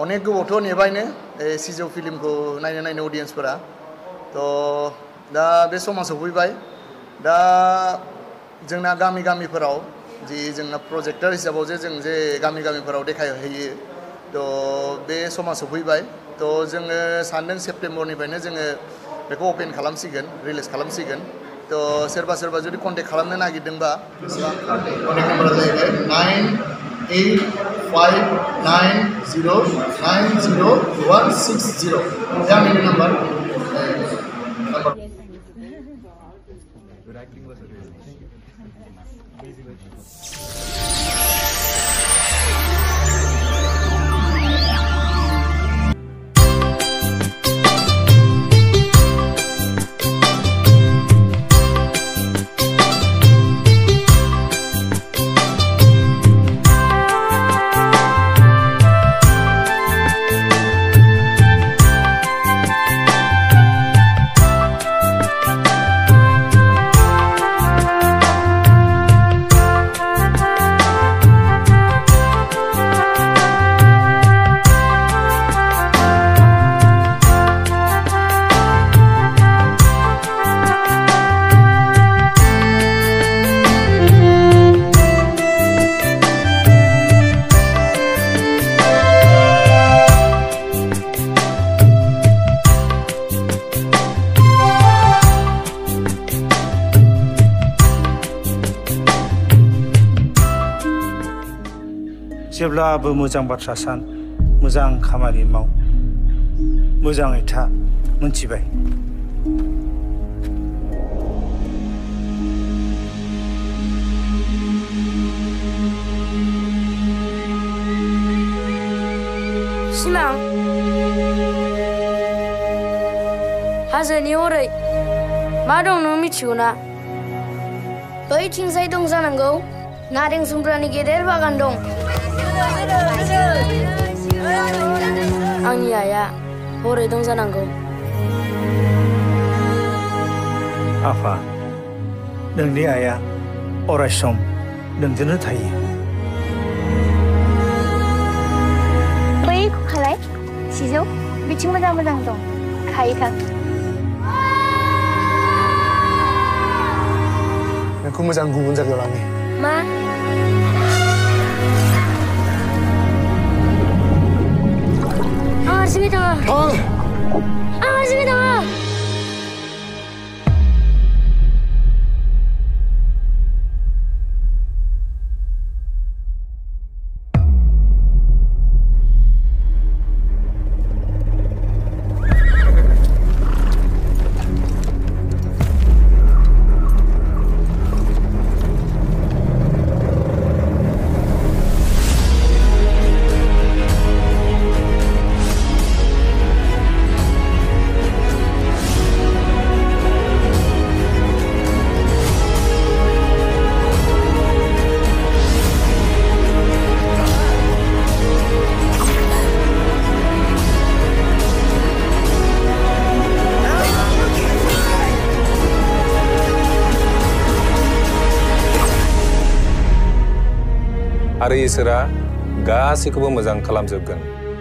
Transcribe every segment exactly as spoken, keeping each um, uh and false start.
अनेक गोबावथ' नेबायनो सिजौ फिल्मखौ नायनो नायनो अडियेन्सफोरा तो दा बे समा सफैबाय दा जोंना गामि गामिफोराव जि जोंना प्रजेक्टर हिसाबाव जे जों जे गामि गामिफोराव देखायहैयो तो बे समा सफैबाय तो जोङो सानदों सेप्टेम्बरनिफ्रायनो जोङो बेखौ अपेन खालामसिगोन रिलिज खालामसिगोन तो सोरबा सोरबा जुदि कन्टेक्ट खालामनो नागिरदोंबा कन्टेक्ट नाम्बारा जाहैबाय nine eight five nine zero' nine zero' one six zero' बे आंनिनो नाम्बार नाम्बार जेब्लाबो मोजां बाथ्रा सान मोजां खामानि माव मोजाङै था मोनथिबाय सिमां हाजोनि हरै मा दं नों मिथिगौ ना बैथिंजाय दं जानांगौ नारें जुमब्रानि गेदेर बागान दं आंनि आइया हरै दं जानांगौ आफा नोंनि आइया अरायसम नोंजोंनो थायो बैखौ खालाय सिजौ बिथिं मोजां मोजां दं खायै थां नोंखौ मोजां गुबुन जायगायाव लांनि मा हारसिङै थाङा आं हारसिङै थाङा आरो इसोरा गासैखौबो मोजां खालामजोबगोन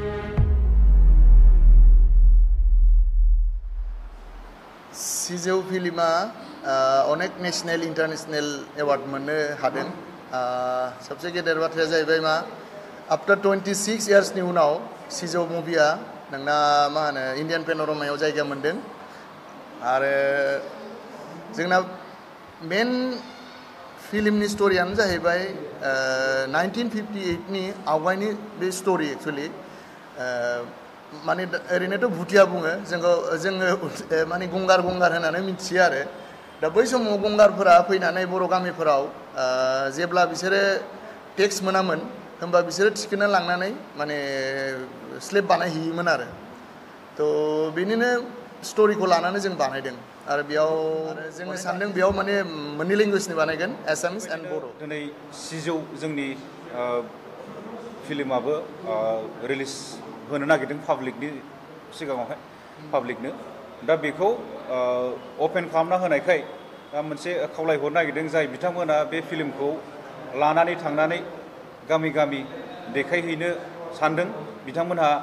सिजौ फिल्मा अनेक नेशनेल इन्टारनेशनेल एवार्ड मोननो हादों सबसे गेदेर बाथ्राया जाहैबाय मा आफ्टर ट्वेंटी सिक्स इयार्सनि उनाव सिजौ मुभिया नोंना मा होनो इन्डियान पेन'रामायाव जायगा मोनदों आरो जोंना मेन फिल्मनि स्ट'रियानो जाहैबाय नाइनटीन फिफ्टी एट नि आवगायनि बे स्ट'रि एक्चुअली माने ओरैनोथ' भुटिया बुङो जोंखौ जोङो माने गंगार गंगार होननानै मिथियो आरो दा बै समाव गंगारफोरा फैनानै बर' गामिफोराव जेब्ला बिसोरो टेक्स मोनामोन होमबा बिसोरो थिखोना लांनानै माने स्लेब बानायहैयोमोन आरो तो बेनिनो स्ट'रिखौ लानानै जों बानायदों आरो बेयाव जोङो सानदों बेयाव माने मोननै लेंगुवेजनि बानायगोन एसामिस एन्ड बर' दिनै सिजौ जोंनि फिल्माबो रिलिज होनो नागिरदों पाब्लिकनि सिगाङावहाय पाब्लिकनो दा बेखौ अपेन खालामना होनायखाय मोनसे खावलायहरनो नागिरदों जाय बिथांमोना बे फिल्मखौ लानानै थांनानै गामि गामि देखायहैनो सानदों बिथांमोनहा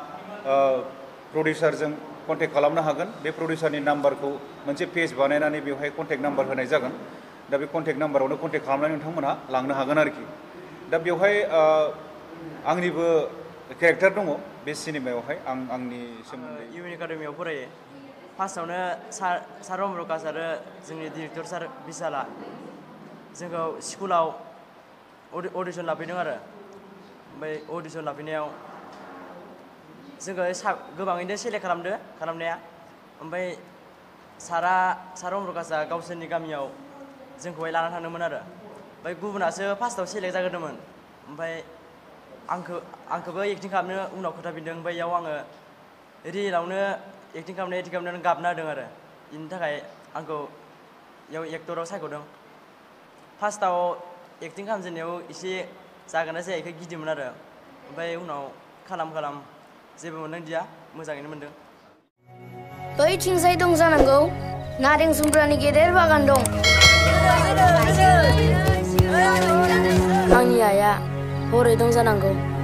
प्रडिउसारजों कन्टेक्ट खालामनो हागोन बे प्रडिउसारनि नाम्बारखौ मोनसे पेज बानायनानै बेवहाय कन्टेक्ट नाम्बार होनाय जागोन दा बे कन्टेक्ट नाम्बारावनो कन्टेक्ट खालामनानै नोंथांमोनहा लांनो हागोन आरोखि दा बेवहाय आंनिबो केरेक्टार दङ बे सिनेमायावहाय आं आंनि सोमोन्दै इउएन एकाडेमियाव फरायो फार्स्टआवनो सार सार अमरकास आरो जोंनि डिरेक्टर सार बिशाला जोंखौ स्कुलाव अडिसन लाफैदों आरो ओमफ्राय अडिसन लाफैनायाव जोंखौ गोबाङैनो सेलेक्ट खालामदो खालामनाया ओमफ्राय सारा सार अमरकासआ गावसोरनि गामियाव जोंखौहाय लाना थांदोंमोन आरो ओमफ्राय गुबुनासो फार्स्टआव सेलेक्ट जाग्रोदोंमोन ओमफ्राय आंखौ आंखौबो एक्टिं खालामनो उनाव खोथाफिनदों ओमफ्राय इयाव आङो रियेलावनो एक्टिं खालामनाय एक्टिं खालामनानै गाबना होदों आरो बेनि थाखाय आंखौ इयाव एक्टराव सायख'दों फार्स्टआव एक्टिं खालामजेननायाव एसे जागोनना जायाखै गिदिमोन आरो ओमफ्राय उनाव खालाम खालाम जेबो मोनदांदिया मोजाङैनो मोनदों बैथिंजाय दं जानांगौ नारें जुमब्रानि गेदेर बागान दं आंनि आइया हरै दं जानांगौ